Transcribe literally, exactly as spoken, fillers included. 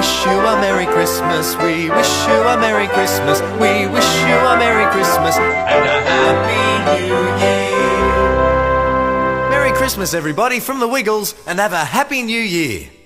wish you a Merry Christmas. We wish you a Merry Christmas. We wish you a Merry Christmas and a Happy New Year. Merry Christmas, everybody, from the Wiggles, and have a Happy New Year.